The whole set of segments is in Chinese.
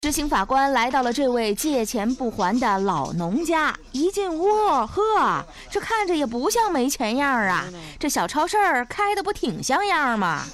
执行法官来到了这位借钱不还的老农家，一进屋，呵，这看着也不像没钱样啊，这小超市开的不挺像样吗？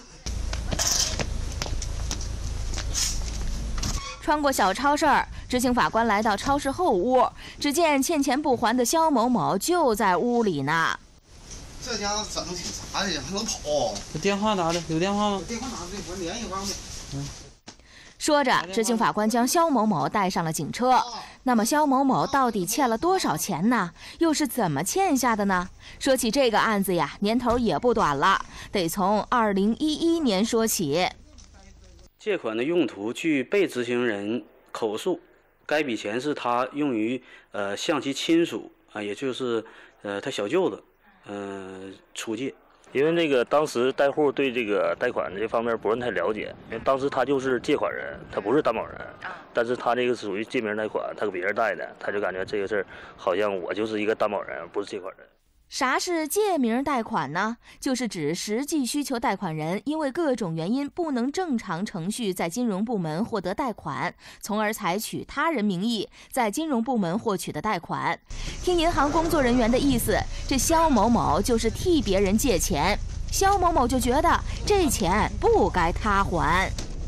穿过小超市，执行法官来到超市后屋，只见欠钱不还的肖某某就在屋里呢。 这家伙整的挺啥的，还能跑？ 这电话拿的，有电话吗？ 电话拿的，我联系方便。 说着，执行法官将肖某某带上了警车。那么肖某某到底欠了多少钱呢？又是怎么欠下的呢？说起这个案子呀，年头也不短了，得从2011年说起。 借款的用途，据被执行人口述，该笔钱是他用于向其亲属也就是他小舅子出借。 因为那个当时贷户对这个贷款这方面不是太了解，因为当时他就是借款人，他不是担保人，但是他这个属于借名贷款，他给别人贷的，他就感觉这个事儿好像我就是一个担保人，不是借款人。 啥是借名贷款呢？就是指实际需求贷款人因为各种原因不能正常程序在金融部门获得贷款，从而采取他人名义在金融部门获取的贷款。听银行工作人员的意思，这肖某某就是替别人借钱，肖某某就觉得这钱不该他还。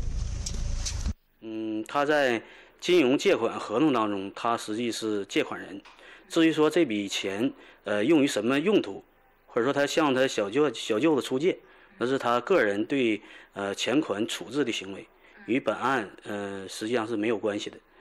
他在金融借款合同当中，他实际是借款人。至于说这笔钱用于什么用途，或者说他向他小舅子出借，那是他个人对钱款处置的行为，与本案实际上是没有关系的。